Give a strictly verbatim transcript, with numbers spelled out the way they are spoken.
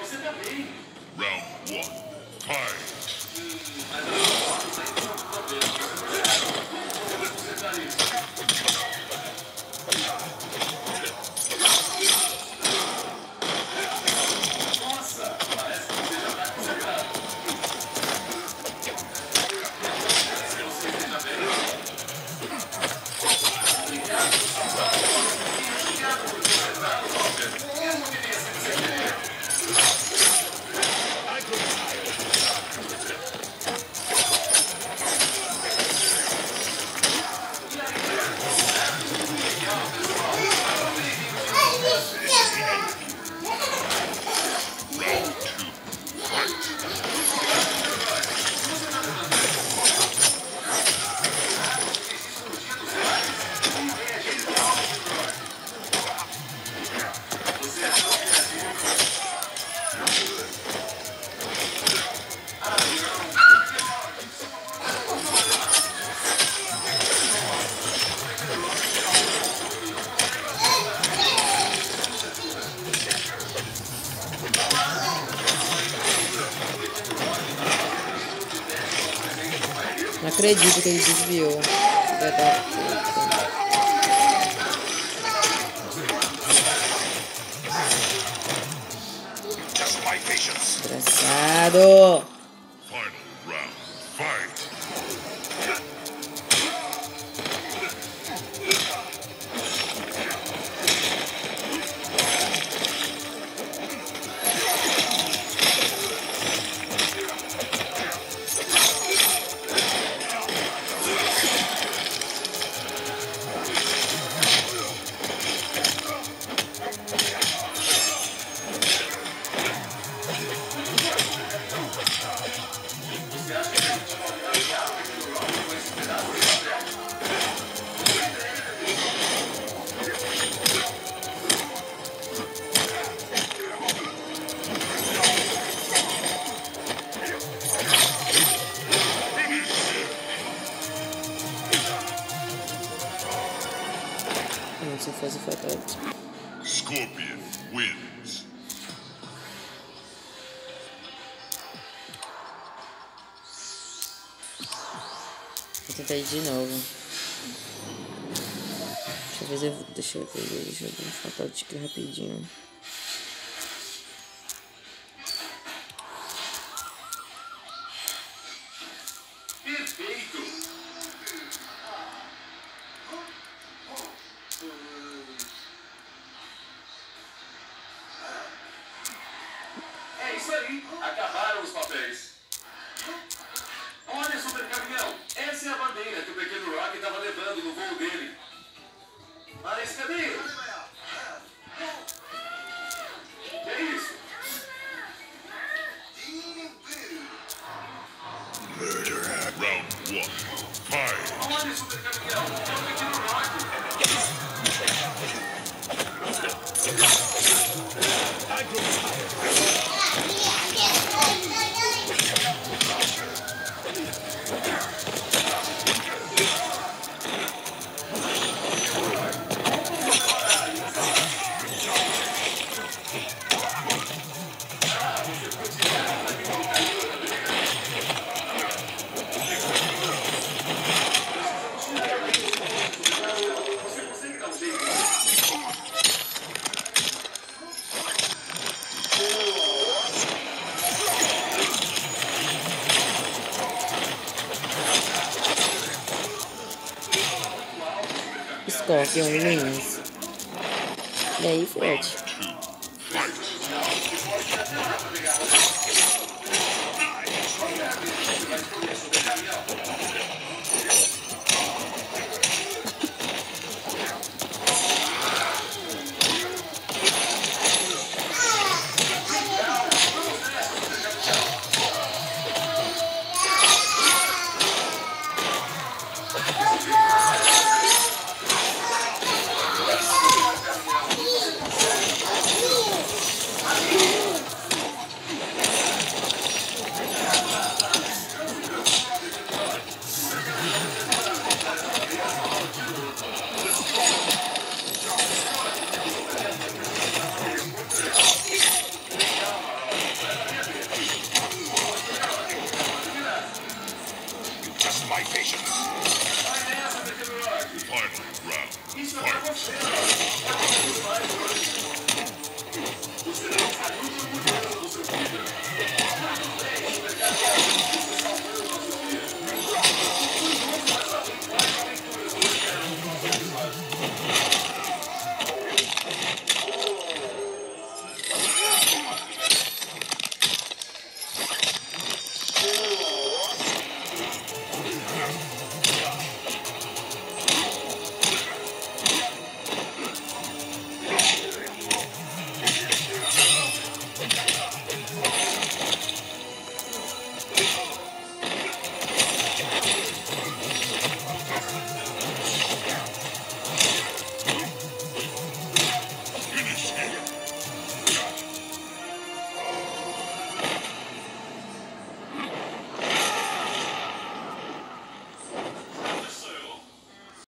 Round one, fight! Não acredito que ele desviou. Desgraçado! Final round, fight! Se fosse fatality. Scorpion wins. Vou tentar ir de novo. Deixa eu ver se eu, deixa eu ver, deixa eu ver um fatality aqui rapidinho. É isso aí, acabaram os papéis. Olha, Super Caminhão, essa é a bandeira que o pequeno Rock estava levando no voo dele. Mas cadê? Que é isso? Murder. Round one, fight! Olha, Super Caminhão, é o pequeno Rock. Scorpion wins. E aí, Fred? Fight!